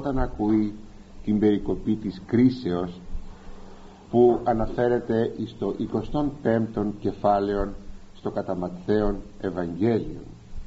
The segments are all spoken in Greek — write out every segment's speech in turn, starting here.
όταν ακούει την περικοπή της κρίσεως που αναφέρεται στο 25ο κεφάλαιο στο κατά Ματθαίον Ευαγγέλιο,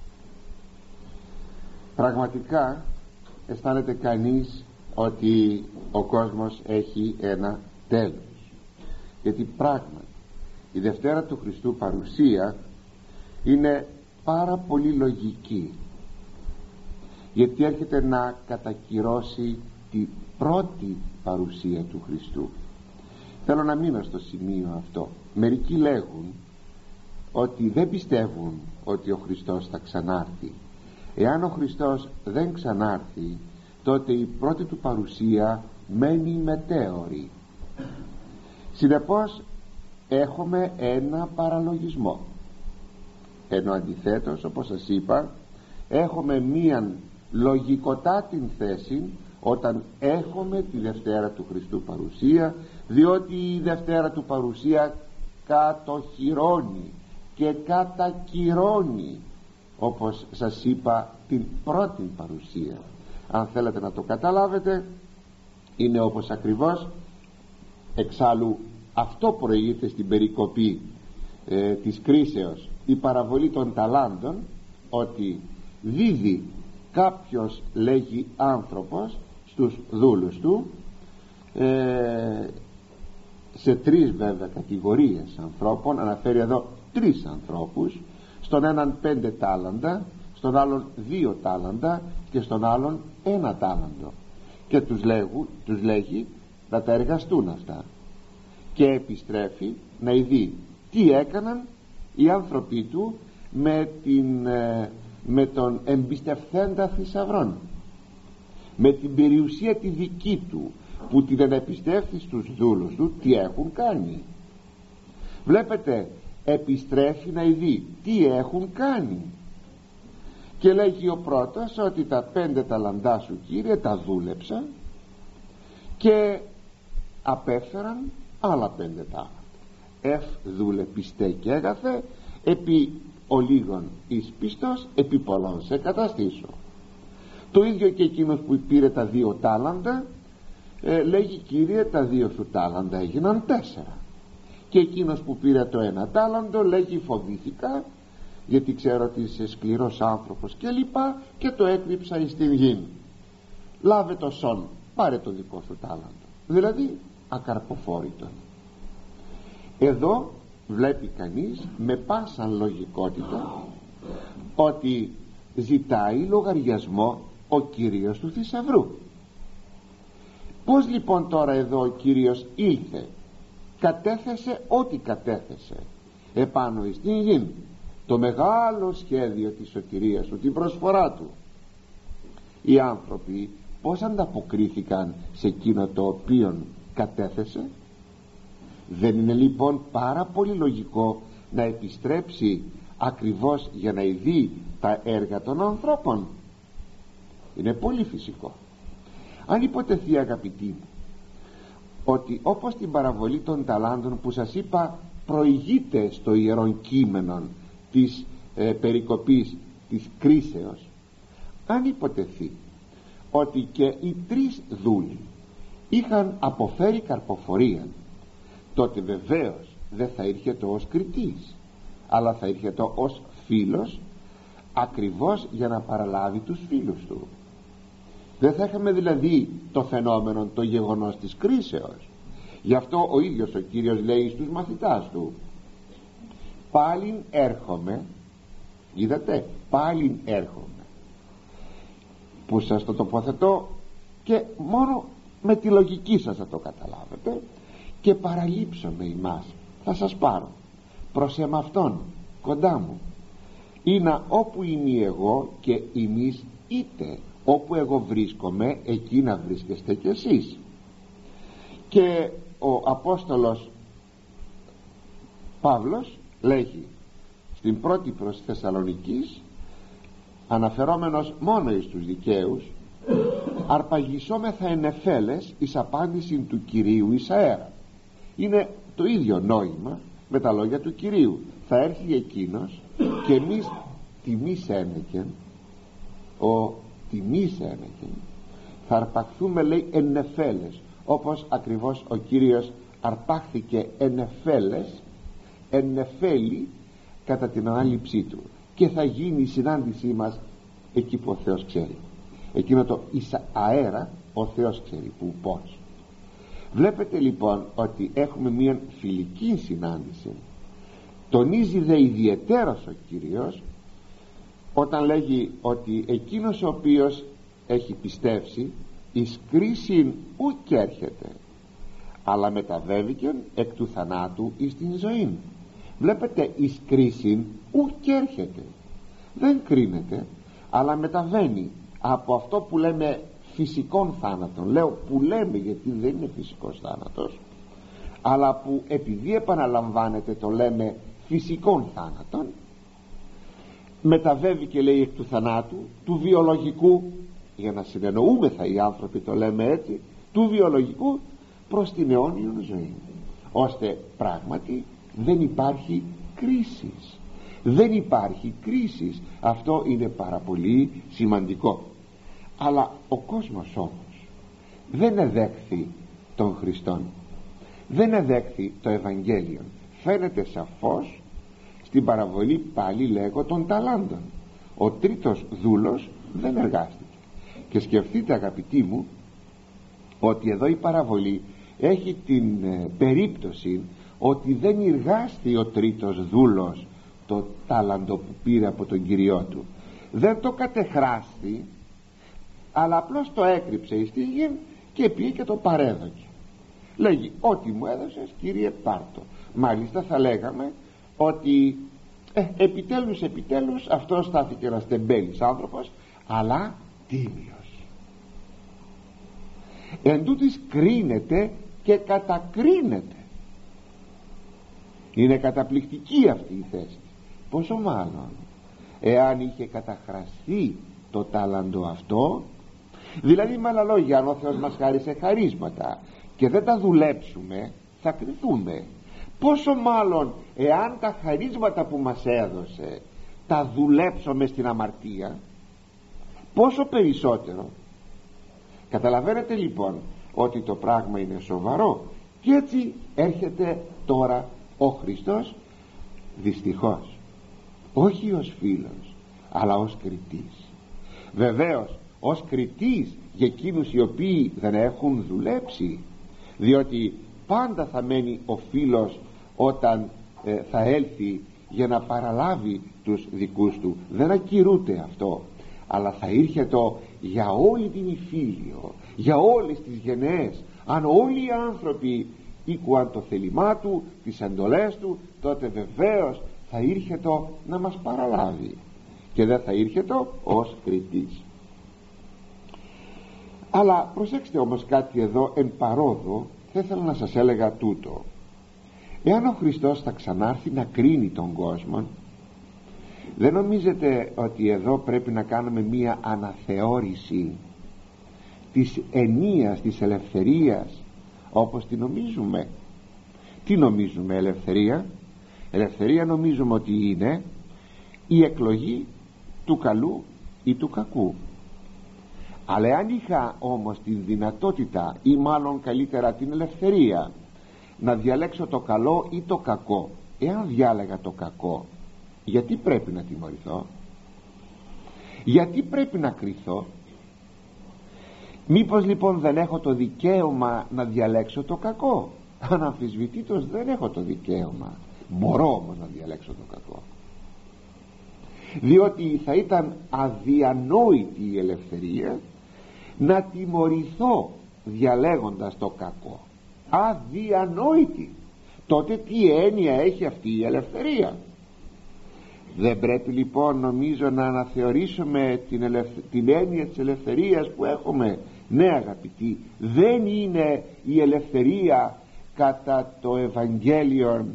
πραγματικά αισθάνεται κανείς ότι ο κόσμος έχει ένα τέλος, γιατί πράγματι η Δευτέρα του Χριστού παρουσία είναι πάρα πολύ λογική, γιατί έρχεται να κατακυρώσει την πρώτη παρουσία του Χριστού. Θέλω να μείνω στο σημείο αυτό. Μερικοί λέγουν ότι δεν πιστεύουν ότι ο Χριστός θα ξανάρθει. Εάν ο Χριστός δεν ξανάρθει, τότε η πρώτη του παρουσία μένει μετέωρη. Συνεπώς έχουμε ένα παραλογισμό, ενώ αντιθέτως, όπως σας είπα, έχουμε μίαν λογικοτάτην θέση όταν έχουμε τη Δευτέρα του Χριστού παρουσία, διότι η Δευτέρα του παρουσία κατοχυρώνει και κατακυρώνει, όπως σας είπα, την πρώτη παρουσία. Αν θέλετε να το καταλάβετε, είναι όπως ακριβώς, εξάλλου αυτό προηγείται στην περικοπή της κρίσεως, η παραβολή των ταλάντων, ότι δίδει κάποιος, λέγει, άνθρωπος στους δούλους του, σε τρεις βέβαια κατηγορίες ανθρώπων. Αναφέρει εδώ τρεις ανθρώπους: στον έναν 5 τάλαντα, στον άλλον 2 τάλαντα και στον άλλον 1 τάλαντο, και τους λέγει να τα εργαστούν αυτά, και επιστρέφει να ειδεί τι έκαναν οι άνθρωποι του με τον εμπιστευθέντα θησαυρών, με την περιουσία τη δική του που την επιστρέφει στους δούλους του, τι έχουν κάνει. Βλέπετε, επιστρέφει να ειδεί τι έχουν κάνει, και λέγει ο πρώτος ότι τα 5 ταλαντά σου, κύριε, τα δούλεψα και απέφεραν άλλα 5 τάλαντα. Δούλε πιστέ και έγαθε, επί ολίγων εις πιστός, επί πολλών σε καταστήσω. Το ίδιο και εκείνος που πήρε τα 2 τάλαντα, λέγει, κύριε, τα 2 σου τάλαντα έγιναν 4. Και εκείνος που πήρε το 1 τάλαντο λέγει, φοβήθηκα, γιατί ξέρω ότι είσαι σκληρός άνθρωπος και λοιπά, και το έκρυψα εις την γη. Λάβε το σον, πάρε το δικό σου τάλαντο. Δηλαδή ακαρποφόρητον. Εδώ βλέπει κανείς με πάσαν λογικότητα ότι ζητάει λογαριασμό ο Κύριος του θησαυρού. Πώς λοιπόν τώρα εδώ ο Κύριος ήλθε, κατέθεσε ό,τι κατέθεσε επάνω στην γη, το μεγάλο σχέδιο της σωτηρίας του, την προσφορά του. Οι άνθρωποι πώς ανταποκρίθηκαν σε εκείνο το οποίο κατέθεσε? Δεν είναι λοιπόν πάρα πολύ λογικό να επιστρέψει ακριβώς για να ειδεί τα έργα των ανθρώπων? Είναι πολύ φυσικό. Αν υποτεθεί, αγαπητοί μου, ότι όπως την παραβολή των ταλάντων που σας είπα προηγείται στο ιερόν κείμενο της περικοπής της κρίσεως, αν υποτεθεί ότι και οι 3 δούλοι είχαν αποφέρει καρποφορία, τότε βεβαίως δεν θα ήρχεται ως κριτής, αλλά θα ήρχεται ως φίλος, ακριβώς για να παραλάβει τους φίλους του. Δεν θα είχαμε δηλαδή το φαινόμενο, το γεγονός της κρίσεως. Γι' αυτό ο ίδιος ο Κύριος λέει στους μαθητάς του, πάλιν έρχομαι, είδατε, πάλιν έρχομαι, που σας το τοποθετώ και μόνο με τη λογική σας θα το καταλάβετε, και παραλείψομαι ημάς, θα σας πάρω προς εμαυτόν κοντά μου, είναι όπου είμαι εγώ και εμείς είτε όπου εγώ βρίσκομαι, εκεί να βρίσκεστε κι εσείς. Και ο Απόστολος Παύλος λέγει στην πρώτη προς Θεσσαλονικής, αναφερόμενος μόνο εις τους δικαίους, αρπαγισόμεθα εν εφέλες εις απάντηση του Κυρίου εις αέρα. Είναι το ίδιο νόημα με τα λόγια του Κυρίου. Θα έρθει εκείνος και εμείς τιμής ένεκεν, ο τιμής ένεκεν, θα αρπαχθούμε, λέει, εν νεφέλες, όπως ακριβώς ο Κύριος αρπάχθηκε εν νεφέλες, εν νεφέλη, κατά την ανάληψή του, και θα γίνει η συνάντησή μας εκεί που ο Θεός ξέρει, εκείνο το εις αέρα ο Θεός ξέρει που, πώς. Βλέπετε λοιπόν ότι έχουμε μια φιλική συνάντηση. Τονίζει δε ιδιαιτέρως ο Κύριος όταν λέγει ότι εκείνος ο οποίος έχει πιστεύσει εις κρίσιν ουκ έρχεται, αλλά μεταβέβηκεν εκ του θανάτου εις την ζωή. Βλέπετε, εις κρίσιν ουκ έρχεται, δεν κρίνεται, αλλά μεταβαίνει από αυτό που λέμε φυσικών θάνατων. Λέω που λέμε γιατί δεν είναι φυσικός θάνατος, αλλά που επειδή επαναλαμβάνεται το λέμε φυσικών θάνατων, μεταβαίνει και λέει εκ του θανάτου, του βιολογικού, για να συνεννοούμεθα οι άνθρωποι το λέμε έτσι, του βιολογικού προς την αιώνιον ζωή, ώστε πράγματι δεν υπάρχει κρίσης, δεν υπάρχει κρίσης. Αυτό είναι πάρα πολύ σημαντικό. Αλλά ο κόσμος όμως δεν εδέχθη τον Χριστόν, δεν εδέχθη το Ευαγγέλιο. Φαίνεται σαφώς στην παραβολή, πάλι λέγω, των ταλάντων. Ο τρίτος δούλος δεν εργάστηκε. Και σκεφτείτε, αγαπητοί μου, ότι εδώ η παραβολή έχει την περίπτωση ότι δεν εργάστη ο τρίτος δούλος το τάλαντο που πήρε από τον Κυριό του, δεν το κατεχράστη, αλλά απλώς το έκρυψε εις τη γη και πήγε και το παρέδωκε. Λέγει, ό,τι μου έδωσες, Κύριε, πάρτο. Μάλιστα θα λέγαμε ότι επιτέλους αυτός στάθηκε ένας τεμπέλης άνθρωπος, αλλά τίμιος. Εν τούτοις κρίνεται και κατακρίνεται. Είναι καταπληκτική αυτή η θέση. Πόσο μάλλον εάν είχε καταχραστεί το τάλαντο αυτό, δηλαδή με άλλα λόγια, αν ο Θεός μας χάρισε χαρίσματα και δεν τα δουλέψουμε, θα κριθούμε. Πόσο μάλλον εάν τα χαρίσματα που μας έδωσε τα δουλέψουμε στην αμαρτία, πόσο περισσότερο. Καταλαβαίνετε λοιπόν ότι το πράγμα είναι σοβαρό. Και έτσι έρχεται τώρα ο Χριστός, δυστυχώς όχι ως φίλος, αλλά ως κριτής. Βεβαίως ως κριτής για εκείνους οι οποίοι δεν έχουν δουλέψει, διότι πάντα θα μένει ο φίλος όταν θα έλθει για να παραλάβει τους δικούς του. Δεν ακυρούται αυτό, αλλά θα ήρχεται για όλη την υφήλιο, για όλες τις γενναίες. Αν όλοι οι άνθρωποι οίκουαν το θέλημά του, τις εντολές του, τότε βεβαίως θα ήρχεται να μας παραλάβει και δεν θα ήρχεται ως κριτής. Αλλά προσέξτε όμως κάτι εδώ εν παρόδο. Θα ήθελα να σας έλεγα τούτο: εάν ο Χριστός θα ξανάρθει να κρίνει τον κόσμο, δεν νομίζετε ότι εδώ πρέπει να κάνουμε μία αναθεώρηση της ενίας της ελευθερίας όπως τη νομίζουμε? Τι νομίζουμε ελευθερία? Ελευθερία νομίζουμε ότι είναι η εκλογή του καλού ή του κακού. Αλλά αν είχα όμως την δυνατότητα, ή μάλλον καλύτερα την ελευθερία, να διαλέξω το καλό ή το κακό, εάν διάλεγα το κακό, γιατί πρέπει να τιμωρηθώ? Γιατί πρέπει να κριθώ? Μήπως λοιπόν δεν έχω το δικαίωμα να διαλέξω το κακό? Αναμφισβητήτως δεν έχω το δικαίωμα. Μπορώ όμως να διαλέξω το κακό, διότι θα ήταν αδιανόητη η ελευθερία να τιμωρηθώ διαλέγοντας το κακό. Αδιανόητη. Τότε τι έννοια έχει αυτή η ελευθερία? Δεν πρέπει λοιπόν, νομίζω, να αναθεωρήσουμε την έννοια της ελευθερίας που έχουμε? Ναι, αγαπητοί, δεν είναι η ελευθερία κατά το Ευαγγέλιο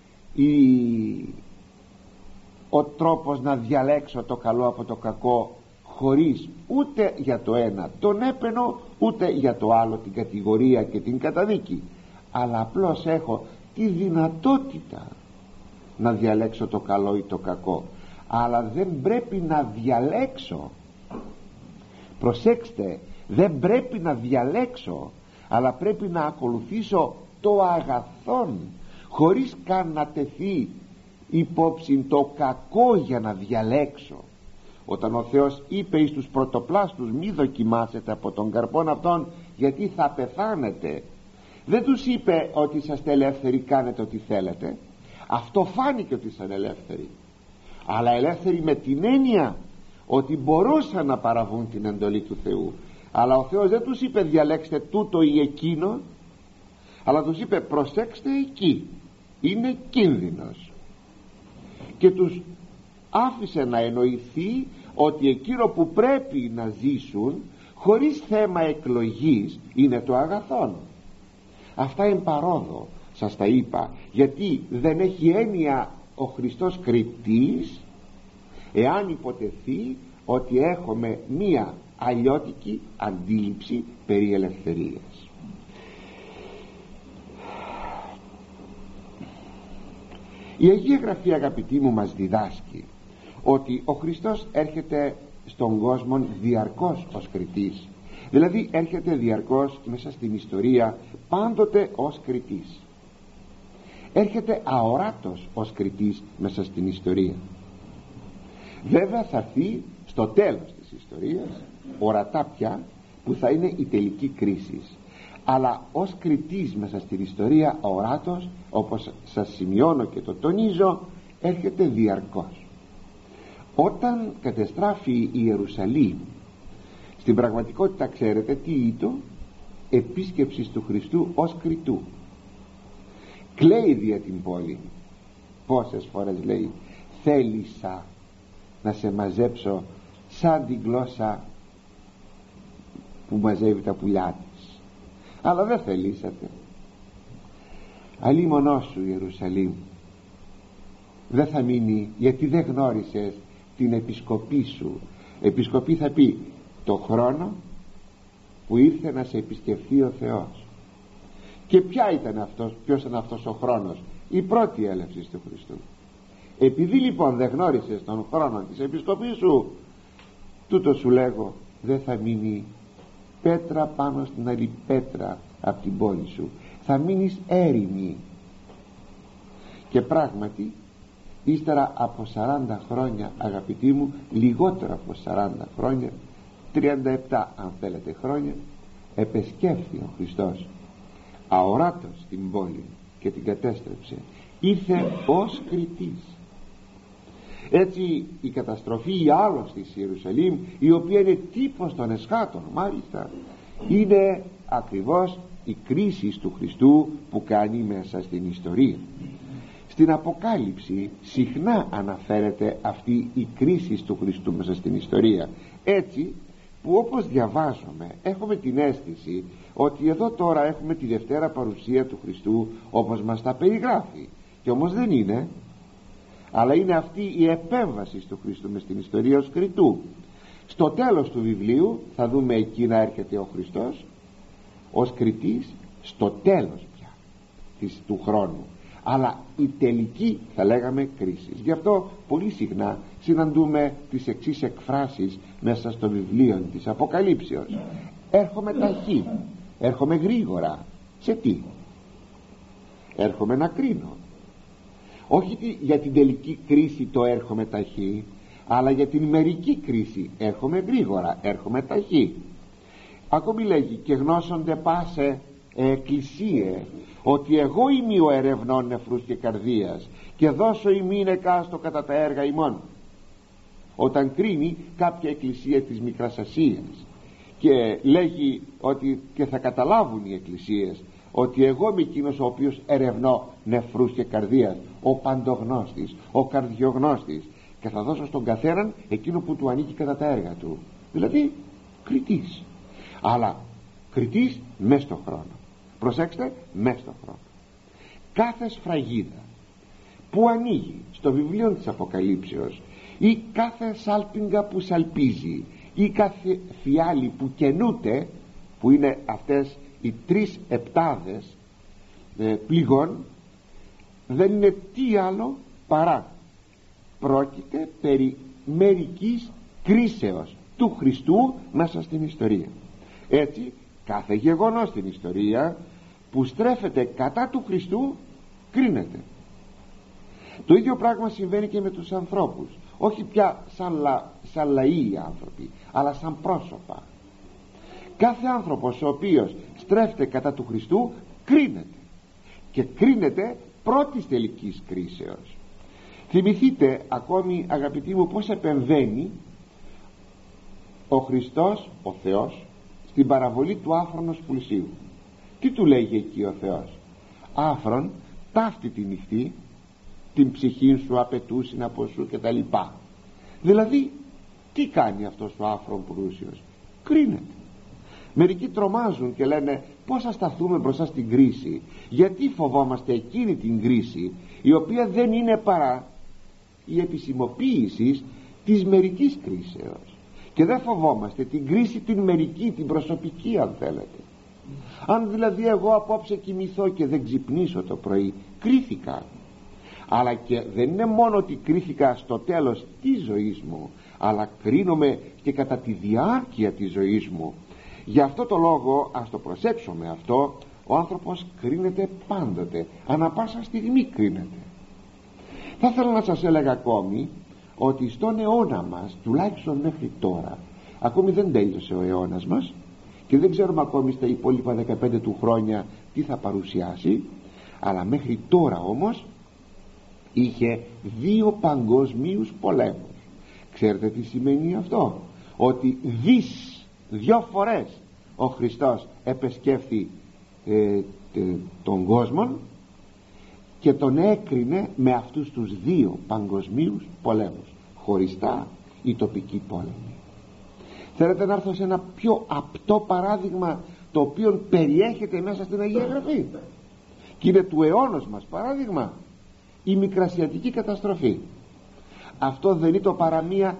ο τρόπος να διαλέξω το καλό από το κακό, χωρίς ούτε για το ένα τον έπαινο, ούτε για το άλλο την κατηγορία και την καταδίκη, αλλά απλώς έχω τη δυνατότητα να διαλέξω το καλό ή το κακό, αλλά δεν πρέπει να διαλέξω. Προσέξτε, Δεν πρέπει να διαλέξω, αλλά πρέπει να ακολουθήσω το αγαθόν, χωρίς καν να τεθεί υπόψη το κακό για να διαλέξω. Όταν ο Θεός είπε εις τους πρωτοπλάστους μη δοκιμάσετε από τον καρπόν αυτόν, γιατί θα πεθάνετε, δεν τους είπε ότι είσαστε ελεύθεροι, κάνετε ό,τι θέλετε. Αυτό φάνηκε ότι ήσαν ελεύθεροι, αλλά ελεύθεροι με την έννοια ότι μπορούσαν να παραβούν την εντολή του Θεού. Αλλά ο Θεός δεν τους είπε διαλέξτε τούτο ή εκείνο, αλλά τους είπε προσέξτε εκεί, είναι κίνδυνος, και τους άφησε να εννοηθεί ότι εκείνο που πρέπει να ζήσουν χωρίς θέμα εκλογής είναι το αγαθόν. Αυτά εν παρόδο σας τα είπα, γιατί δεν έχει έννοια ο Χριστός κριτής εάν υποτεθεί ότι έχουμε μία αλλιώτικη αντίληψη περί ελευθερίας. Η Αγία Γραφή, αγαπητοί μου, μας διδάσκει ότι ο Χριστός έρχεται στον κόσμο διαρκώς ως κριτής, δηλαδή έρχεται διαρκώς μέσα στην ιστορία, πάντοτε ως κριτής. Έρχεται αοράτος ως κριτής μέσα στην ιστορία. Βέβαια θα έρθει στο τέλος της ιστορίας, ορατά πια, που θα είναι η τελική κρίση, αλλά ως κριτής μέσα στην ιστορία αοράτος, όπως σας σημειώνω και το τονίζω, έρχεται διαρκώς. Όταν κατεστράφει η Ιερουσαλήμ, στην πραγματικότητα ξέρετε τι ήτο? Επίσκεψης του Χριστού ως κριτού. Κλαίει δια την πόλη. Πόσες φορές λέει θέλησα να σε μαζέψω σαν την γλώσσα που μαζεύει τα πουλιά της, αλλά δεν θελήσατε. Αλίμονό σου Ιερουσαλήμ, δεν θα μείνει, γιατί δεν γνώρισες την επισκοπή σου. Επισκοπή θα πει το χρόνο που ήρθε να σε επισκεφθεί ο Θεός. Και ποιος ήταν αυτός ο χρόνος? Η πρώτη έλευση του Χριστού. Επειδή λοιπόν δεν γνώρισες τον χρόνο της επισκοπής σου, τούτο σου λέγω, δεν θα μείνει πέτρα πάνω στην άλλη πέτρα από την πόλη σου, θα μείνεις έρημη. Και πράγματι ύστερα από 40 χρόνια, αγαπητοί μου, λιγότερο από 40 χρόνια, 37 αν θέλετε χρόνια, επεσκέφθη ο Χριστός αοράτος την πόλη και την κατέστρεψε. Ήρθε ως κριτής. Έτσι η καταστροφή ή άλλος της Ιερουσαλήμ, η οποία είναι τύπος των εσχάτων, μάλιστα, είναι ακριβώς η κρίση του Χριστού που κάνει μέσα στην ιστορία. Στην Αποκάλυψη συχνά αναφέρεται αυτή η κρίση του Χριστού μέσα στην ιστορία, έτσι που όπως διαβάζουμε έχουμε την αίσθηση ότι εδώ τώρα έχουμε τη δευτέρα παρουσία του Χριστού όπως μας τα περιγράφει, και όμως δεν είναι, αλλά είναι αυτή η επέμβαση του Χριστού μες στην ιστορία ως κριτού. Στο τέλος του βιβλίου θα δούμε εκεί να έρχεται ο Χριστός ως κριτής, στο τέλος πια του χρόνου, αλλά η τελική θα λέγαμε κρίση. Γι' αυτό πολύ συχνά συναντούμε τις εξής εκφράσεις μέσα στο βιβλίο της Αποκαλύψεως: έρχομαι ταχύ, έρχομαι γρήγορα. Σε τι? Έρχομαι να κρίνω. Όχι για την τελική κρίση το έρχομαι ταχύ, αλλά για την μερική κρίση έρχομαι γρήγορα, έρχομαι ταχύ. Ακόμη λέγει και γνώσονται πάσε εκκλησίε ότι εγώ είμαι ο ερευνών νεφρούς και καρδίας και δώσω ημίν εκάστο κατά τα έργα ημών. Όταν κρίνει κάποια εκκλησία της Μικράς Ασίας και λέγει ότι και θα καταλάβουν οι εκκλησίες ότι εγώ είμαι εκείνος ο οποίος ερευνώ νεφρούς και καρδίας, ο παντογνώστης, ο καρδιογνώστης, και θα δώσω στον καθέναν εκείνο που του ανήκει κατά τα έργα του. Δηλαδή κριτής, αλλά κριτής μες στον χρόνο. Προσέξτε, μες στον χρόνο. Κάθε σφραγίδα που ανοίγει στο βιβλίο της Αποκαλύψεως, ή κάθε σάλπιγγα που σαλπίζει, ή κάθε φιάλι που καινούται, που είναι αυτές οι 3 επτάδες πληγών, δεν είναι τι άλλο παρά πρόκειται περί μερικής κρίσεως του Χριστού μέσα στην ιστορία. Έτσι κάθε γεγονός στην ιστορία που στρέφεται κατά του Χριστού κρίνεται. Το ίδιο πράγμα συμβαίνει και με τους ανθρώπους, όχι πια σαν λαοί άνθρωποι, αλλά σαν πρόσωπα. Κάθε άνθρωπος ο οποίος στρέφεται κατά του Χριστού κρίνεται, και κρίνεται πρώτης τελικής κρίσεως. Θυμηθείτε ακόμη, αγαπητοί μου, πως επεμβαίνει ο Χριστός, ο Θεός, στην παραβολή του άφρονος πλουσίου. Τι του λέγει εκεί ο Θεός? Άφρον, ταύτη τη νυχτή, την ψυχή σου απαιτούσιν από σου και τα λοιπά. Δηλαδή τι κάνει αυτός ο άφρον πλούσιος? Κρίνεται. Μερικοί τρομάζουν και λένε πώς θα σταθούμε μπροστά στην κρίση? Γιατί φοβόμαστε εκείνη την κρίση, η οποία δεν είναι παρά η επισημοποίηση της μερικής κρίσεως, και δεν φοβόμαστε την κρίση την μερική, την προσωπική, αν θέλετε. Αν δηλαδή εγώ απόψε κοιμηθώ και δεν ξυπνήσω το πρωί, κρίθηκα. Αλλά και δεν είναι μόνο ότι κρίθηκα στο τέλος της ζωής μου, αλλά κρίνομαι και κατά τη διάρκεια της ζωής μου. Γι' αυτό το λόγο, ας το προσέξουμε αυτό, ο άνθρωπος κρίνεται πάντοτε, ανά πάσα στιγμή κρίνεται. Θα ήθελα να σας έλεγα ακόμη ότι στον αιώνα μας, τουλάχιστον μέχρι τώρα, ακόμη δεν τέλειωσε ο αιώνας μας και δεν ξέρουμε ακόμη στα υπόλοιπα 15 του χρόνια τι θα παρουσιάσει, αλλά μέχρι τώρα όμως είχε 2 παγκοσμίους πολέμους. Ξέρετε τι σημαίνει αυτό? Ότι 2 φορές ο Χριστός επεσκέφθη τον κόσμο και τον έκρινε με αυτούς τους 2 παγκοσμίους πολέμους, χωριστά οι τοπικοί πόλεμοι. Θέλετε να έρθω σε ένα πιο απτό παράδειγμα, το οποίο περιέχεται μέσα στην Αγία Γραφή και είναι του αιώνος μας παράδειγμα? Η Μικρασιατική καταστροφή. Αυτό δεν είναι το παρά μία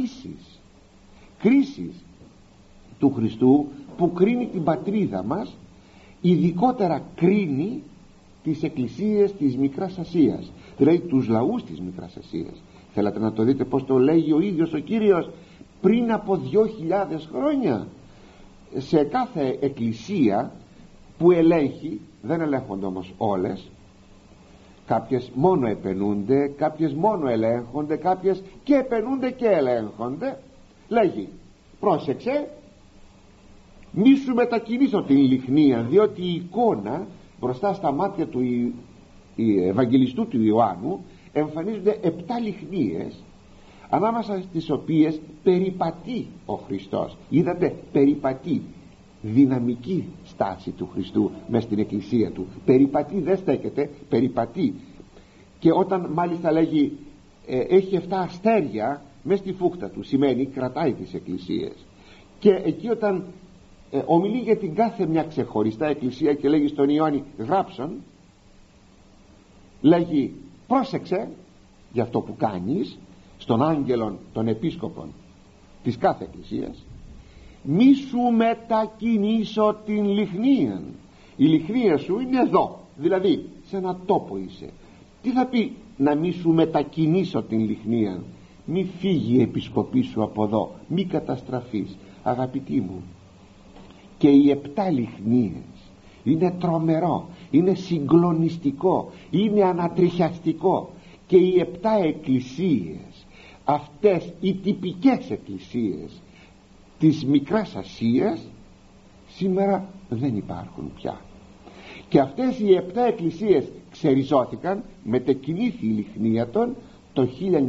κρίσης του Χριστού, που κρίνει την πατρίδα μας, ειδικότερα κρίνει τις εκκλησίες της Μικράς Ασίας, δηλαδή τους λαούς της Μικράς Ασίας. Θέλατε να το δείτε πως το λέγει ο ίδιος ο Κύριος πριν από 2.000 χρόνια? Σε κάθε εκκλησία που ελέγχει, δεν ελέγχονται όμως όλες, κάποιες μόνο επενούνται, κάποιες μόνο ελέγχονται, κάποιες και επενούνται και ελέγχονται, λέγει πρόσεξε, μη σου μετακινήσω την λιχνία, διότι η εικόνα μπροστά στα μάτια του Ευαγγελιστού του Ιωάννου εμφανίζονται 7 λιχνίες, ανάμεσα στις οποίες περιπατεί ο Χριστός. Είδατε, περιπατεί, δυναμική στάση του Χριστού μες στην εκκλησία του. Περιπατεί, δεν στέκεται, περιπατεί. Και όταν μάλιστα λέγει έχει 7 αστέρια μες στη φούχτα του, σημαίνει κρατάει τις εκκλησίες. Και εκεί όταν ομιλεί για την κάθε μια ξεχωριστά εκκλησία και λέγει στον Ιωάννη γράψον, λέγει πρόσεξε για αυτό που κάνεις, στον άγγελον των επίσκοπων της κάθε εκκλησίας, μη σου μετακινήσω την λιχνία. Η λιχνία σου είναι εδώ, δηλαδή σε ένα τόπο είσαι. Τι θα πει να μη σου μετακινήσω την λιχνία? Μη φύγει η επισκοπή σου από εδώ, μη καταστραφείς. Αγαπητοί μου, και οι 7 λιχνίες είναι τρομερό, είναι συγκλονιστικό, είναι ανατριχιαστικό. Και οι 7 εκκλησίες, αυτές οι τυπικές εκκλησίες της Μικράς Ασίας, σήμερα δεν υπάρχουν πια. Και αυτές οι 7 εκκλησίες ξεριζώθηκαν, μετεκινήθη η λιχνία των το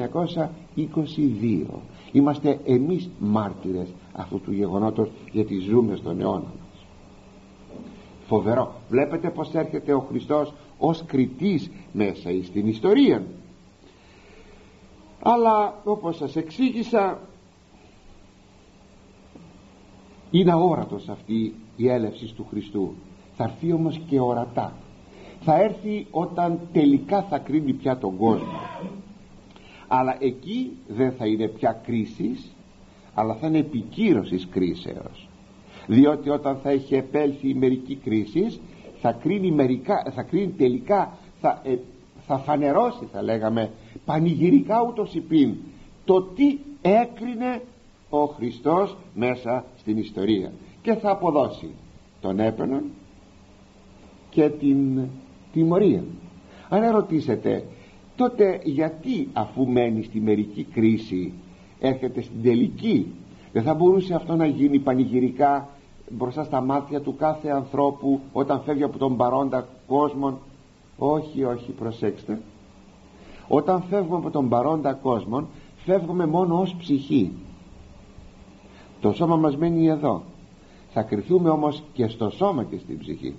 1922. Είμαστε εμείς μάρτυρες αυτού του γεγονότος, γιατί ζούμε στον αιώνα μας. Φοβερό. Βλέπετε πως έρχεται ο Χριστός ως κριτής μέσα στην ιστορία. Αλλά όπως σας εξήγησα, είναι αόρατος αυτή η έλευση του Χριστού. Θα έρθει όμως και ορατά. Θα έρθει όταν τελικά θα κρίνει πια τον κόσμο. Αλλά εκεί δεν θα είναι πια κρίσης, αλλά θα είναι επικύρωσης κρίσεως. Διότι όταν θα έχει επέλθει η μερική κρίση, θα κρίνει τελικά, θα φανερώσει, θα λέγαμε πανηγυρικά ούτως υπήν, το τι έκρινε ο Χριστός μέσα στην ιστορία. και θα αποδώσει τον έπαινον και την τιμωρία. Αν ερωτήσετε, τότε γιατί αφού μένει στη μερική κρίση έρχεται στην τελική? Δεν θα μπορούσε αυτό να γίνει πανηγυρικά μπροστά στα μάτια του κάθε ανθρώπου όταν φεύγει από τον παρόντα κόσμο? Όχι, όχι, προσέξτε. Όταν φεύγουμε από τον παρόντα κόσμο, φεύγουμε μόνο ως ψυχή. Το σώμα μας μένει εδώ. Θα κριθούμε όμως και στο σώμα και στην ψυχή.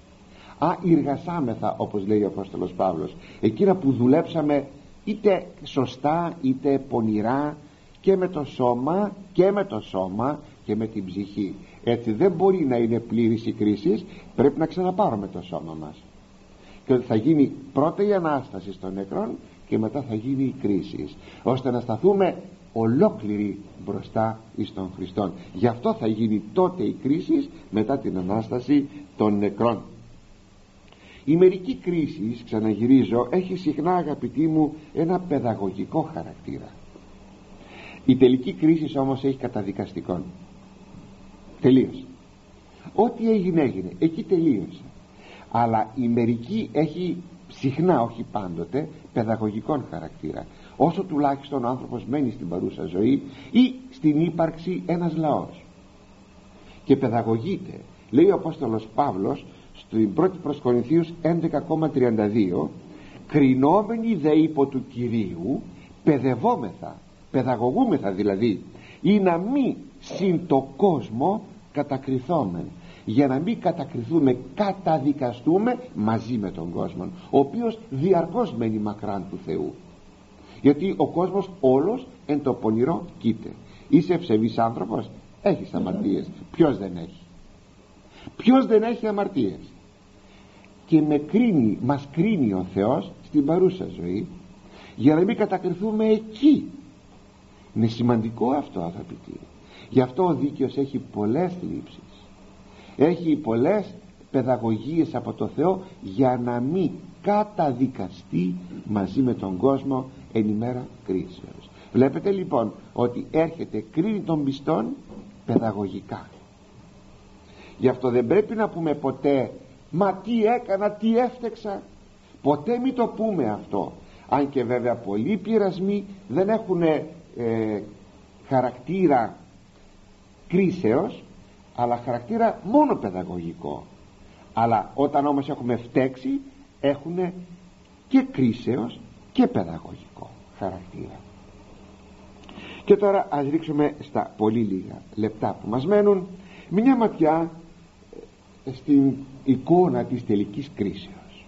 Εργασάμεθα, όπως λέει ο Απόστολος Παύλος, εκείνα που δουλέψαμε είτε σωστά είτε πονηρά, και με το σώμα και με την ψυχή. Έτσι δεν μπορεί να είναι πλήρης η κρίση, πρέπει να ξαναπάρουμε το σώμα μας, και ότι θα γίνει πρώτα η Ανάσταση των νεκρών και μετά θα γίνει η κρίση, ώστε να σταθούμε ολόκληροι μπροστά εις τον Χριστόν. Γι' αυτό θα γίνει τότε η κρίση μετά την Ανάσταση των νεκρών. Η μερική κρίση, ξαναγυρίζω, έχει συχνά, αγαπητοί μου, ένα παιδαγωγικό χαρακτήρα. Η τελική κρίση όμως έχει καταδικαστικό. Τελείωσε. Ό,τι έγινε, εκεί τελείωσε. Αλλά η μερική έχει συχνά, όχι πάντοτε, παιδαγωγικό χαρακτήρα. Όσο τουλάχιστον ο άνθρωπος μένει στην παρούσα ζωή ή στην ύπαρξη ένας λαός και παιδαγωγείται. Λέει ο Απόστολος Παύλος στην 1η προς Κορινθίους 11,32, κρινόμενοι δε υπό του Κυρίου παιδευόμεθα, παιδαγωγούμεθα δηλαδή, ή να μη συν το κόσμο κατακριθόμεν, για να μην κατακριθούμε, καταδικαστούμε μαζί με τον κόσμο, ο οποίος διαρκώς μένει μακράν του Θεού. Γιατί ο κόσμος όλος εν το πονηρό κοίται. Είσαι ευσεβής άνθρωπος, έχεις αμαρτίες. Ποιος δεν έχει? Ποιος δεν έχει αμαρτίες? Και μας κρίνει ο Θεός στην παρούσα ζωή, για να μην κατακριθούμε εκεί. Είναι σημαντικό αυτό, αγαπητοί. Γι' αυτό ο δίκαιος έχει πολλές θλίψεις, έχει πολλές παιδαγωγίες από το Θεό, για να μην καταδικαστεί μαζί με τον κόσμο εν ημέρα κρίσεως. Βλέπετε λοιπόν ότι έρχεται, κρίνει των πιστών παιδαγωγικά. Γι' αυτό δεν πρέπει να πούμε ποτέ «Μα τι έκανα, τι έφτεξα». Ποτέ μην το πούμε αυτό. Αν και βέβαια πολλοί πειρασμοί δεν έχουν χαρακτήρα κρίσεως, αλλά χαρακτήρα μόνο παιδαγωγικό. Αλλά όταν όμως έχουμε φταίξει, έχουν και κρίσεως και παιδαγωγικό χαρακτήρα. Και τώρα ας ρίξουμε στα πολύ λίγα λεπτά που μας μένουν μια ματιά στην εικόνα της τελικής κρίσεως.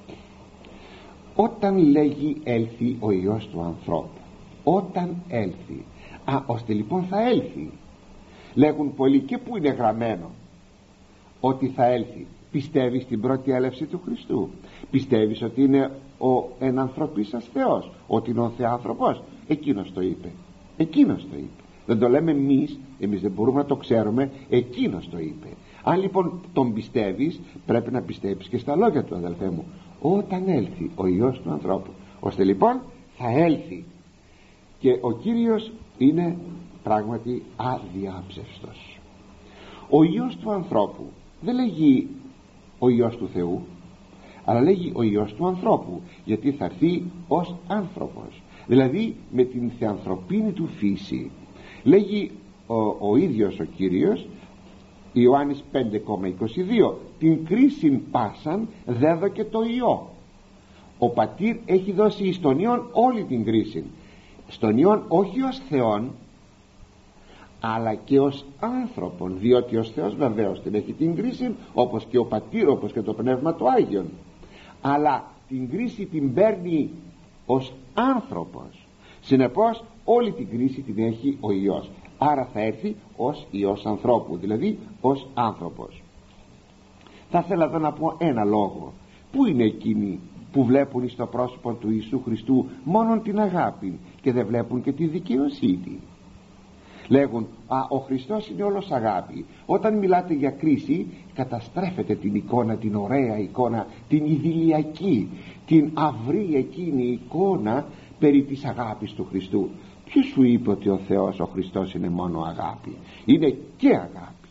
Όταν λέγει έλθει ο Υιός του ανθρώπου, όταν έλθει, ώστε λοιπόν θα έλθει. Λέγουν πολλοί, και πού είναι γραμμένο ότι θα έλθει? Πιστεύεις στην πρώτη έλευση του Χριστού? Πιστεύεις ότι είναι ο ενανθρωπής σας Θεός, ότι είναι ο Θεάνθρωπος? Εκείνος το είπε. Εκείνος το είπε. Δεν το λέμε εμείς δεν μπορούμε να το ξέρουμε. Εκείνος το είπε. Αν λοιπόν τον πιστεύεις, πρέπει να πιστεύεις και στα λόγια του, αδελφέ μου. Όταν έλθει ο Υιός του ανθρώπου, ώστε λοιπόν θα έλθει. Και ο Κύριος είναι πράγματι αδιάψευστος. Ο Υιός του ανθρώπου δεν λέγει ο Υιός του Θεού, αλλά λέγει ο Υιός του ανθρώπου, γιατί θα έρθει ως άνθρωπος, δηλαδή με την θεανθρωπίνη του φύση. Λέγει ο ίδιος ο Κύριος, Ιωάννης 5,22, την κρίσιν πάσαν δέδωκε το Υιό. Ο Πατήρ έχει δώσει εις τον Υιόν όλη την κρίση, στον Υιόν όχι ως Θεόν, αλλά και ως άνθρωπον, διότι ως Θεός βεβαίως την έχει την κρίση, όπως και ο Πατήρ, όπως και το Πνεύμα του Άγιον, αλλά την κρίση την παίρνει ως άνθρωπος. Συνεπώς όλη την κρίση την έχει ο Υιός, άρα θα έρθει ως Υιός ανθρώπου, δηλαδή ως άνθρωπος. Θα ήθελα εδώ να πω ένα λόγο. Πού είναι εκείνοι που βλέπουν στο πρόσωπο του Ιησού Χριστού μόνον την αγάπη και δεν βλέπουν και τη δικαιοσύνη? Λέγουν ο Χριστός είναι όλος αγάπη. Όταν μιλάτε για κρίση, καταστρέφετε την εικόνα, την ωραία εικόνα, την ιδηλιακή, την αυρή εκείνη εικόνα περί της αγάπης του Χριστού. Ποιος σου είπε ότι ο Θεός, ο Χριστός είναι μόνο αγάπη? Είναι και αγάπη,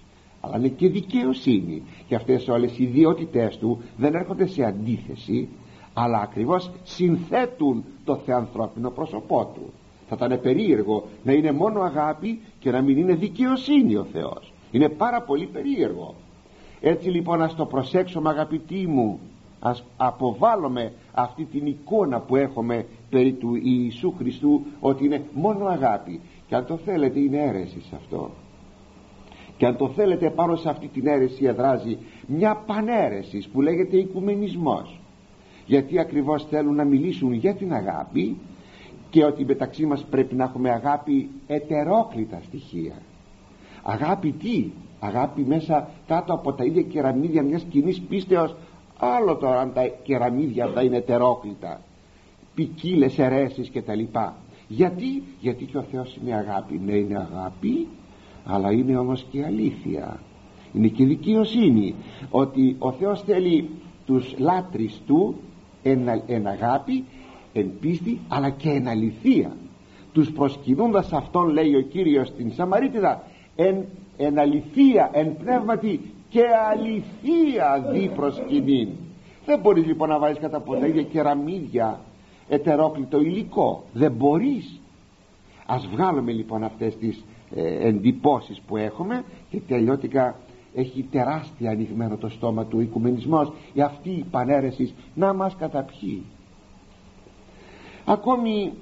αλλά είναι και δικαιοσύνη, και αυτές όλες οι ιδιότητές του δεν έρχονται σε αντίθεση, αλλά ακριβώς συνθέτουν το θεανθρώπινο πρόσωπό του. Θα ήταν περίεργο να είναι μόνο αγάπη και να μην είναι δικαιοσύνη ο Θεός. Είναι πάρα πολύ περίεργο. Έτσι λοιπόν ας το προσέξουμε, αγαπητοί μου, ας αποβάλλουμε αυτή την εικόνα που έχουμε περί του Ιησού Χριστού, ότι είναι μόνο αγάπη. Και αν το θέλετε είναι αίρεση σε αυτό, και αν το θέλετε πάνω σε αυτή την αίρεση εδράζει μια παναίρεση που λέγεται οικουμενισμός, γιατί ακριβώς θέλουν να μιλήσουν για την αγάπη, και ότι μεταξύ μας πρέπει να έχουμε αγάπη ετερόκλητα στοιχεία. Αγάπη τι? Αγάπη μέσα κάτω από τα ίδια κεραμίδια μιας κοινής πίστεως. Άλλο τώρα αν τα κεραμίδια αυτά είναι ετερόκλητα, ποικίλες αιρέσεις και τα λοιπά. Γιατί και ο Θεός είναι αγάπη. Ναι, είναι αγάπη, αλλά είναι όμως και αλήθεια, είναι και δικαιοσύνη, ότι ο Θεός θέλει τους λάτρεις του εν αγάπη, εν πίστη, αλλά και εν αληθεία. Τους προσκυνούντας αυτόν, λέει ο Κύριος στην Σαμαρίτιδα, εν αληθεία, εν πνεύματι και αληθεία δι προσκυνήν. Δεν μπορείς λοιπόν να βάλεις κατά από τα ίδια κεραμίδια ετερόκλητο υλικό, δεν μπορείς. Ας βγάλουμε λοιπόν αυτές τις εντυπώσεις που έχουμε, και τελειώτικα έχει τεράστια ανοιγμένο το στόμα του οικουμενισμός, η αυτή η παναίρεση να μας καταπιεί. Ακόμη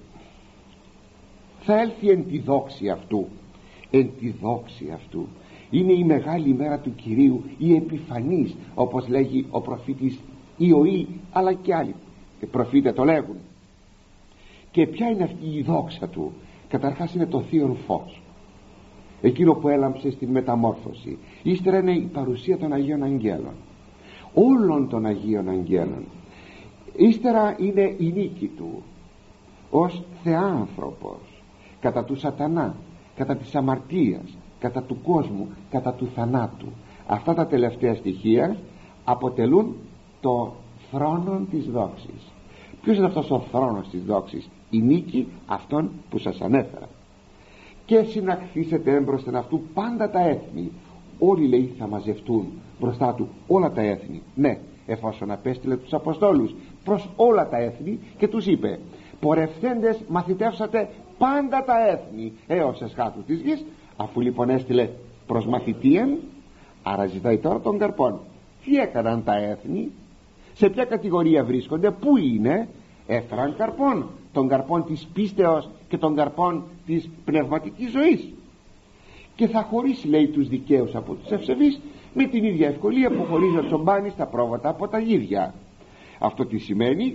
θα έλθει εν τη δόξη αυτού, εν τη δόξη αυτού. Είναι η μεγάλη ημέρα του Κυρίου, η επιφανής, όπως λέγει ο προφήτης Ιωήλ, αλλά και άλλοι προφήτες το λέγουν. Και ποια είναι αυτή η δόξα του? Καταρχάς είναι το θείον φως, εκείνο που έλαμψε στην μεταμόρφωση. Ύστερα είναι η παρουσία των Αγίων Αγγέλων, όλων των Αγίων Αγγέλων. Ύστερα είναι η νίκη του ως θεάνθρωπος κατά του σατανά, κατά της αμαρτίας, κατά του κόσμου, κατά του θανάτου. Αυτά τα τελευταία στοιχεία αποτελούν το θρόνο της δόξης. Ποιος είναι αυτός ο θρόνος της δόξης? Η νίκη αυτών που σας ανέφερα. Και συναχθήσετε έμπροσθεν αυτού πάντα τα έθνη. Όλοι, λέει, θα μαζευτούν μπροστά του, όλα τα έθνη. Ναι, εφόσον απέστειλε τους Αποστόλους προς όλα τα έθνη και τους είπε: πορευθέντες μαθητεύσατε πάντα τα έθνη έως εσχάτου της γης. Αφού λοιπόν έστειλε προς μαθητείαν, άρα ζητάει τώρα των καρπών. Τι έκαναν τα έθνη? Σε ποια κατηγορία βρίσκονται? Πού είναι? Έφεραν καρπών, των καρπών της πίστεως και των καρπών της πνευματικής ζωής. Και θα χωρίσει, λέει, τους δικαίους από τους ευσεβείς με την ίδια ευκολία που χωρίζει ο τσομπάνης τα πρόβατα από τα γίδια. Αυτό τι σημαίνει?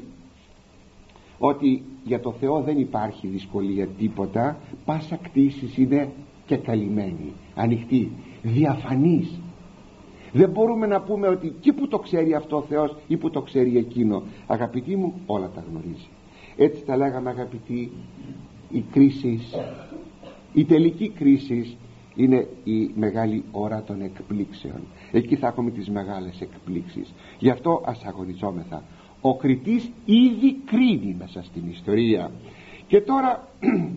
Ότι για το Θεό δεν υπάρχει δυσκολία τίποτα. Πάσα κτήσης είναι και καλυμμένη, ανοιχτή, διαφανής. Δεν μπορούμε να πούμε ότι και που το ξέρει αυτό ο Θεός ή που το ξέρει εκείνο. Αγαπητοί μου, όλα τα γνωρίζει. Έτσι τα λέγαμε, αγαπητοί, η κρίση, η τελική κρίση είναι η μεγάλη ώρα των εκπλήξεων. Εκεί θα έχουμε τις μεγάλες εκπλήξεις. Γι' αυτό ας αγωνιζόμεθα. Ο κριτής ήδη κρίνει μέσα στην ιστορία. Και τώρα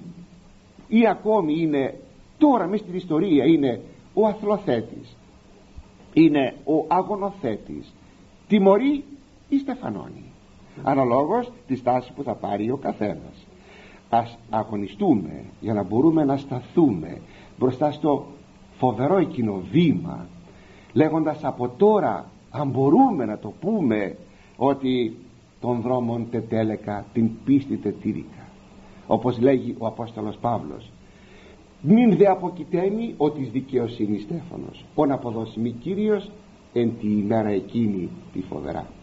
ή ακόμη είναι, τώρα μέσα στην ιστορία είναι ο αθλοθέτης, είναι ο αγωνοθέτης, τιμωρεί ή στεφανώνει, αναλόγως τη στάση που θα πάρει ο καθένας. Ας αγωνιστούμε για να μπορούμε να σταθούμε μπροστά στο φοβερό εκείνο βήμα, λέγοντας από τώρα, αν μπορούμε να το πούμε, ότι των δρόμων τετέλεκα την πίστη τετήρικα, όπως λέγει ο Απόστολος Παύλος. Μην δε αποκοιτέμει ότι εις δικαιοσύνη στέφανος, ον αποδώσει μη Κύριος εν τη ημέρα εκείνη τη φοβερά.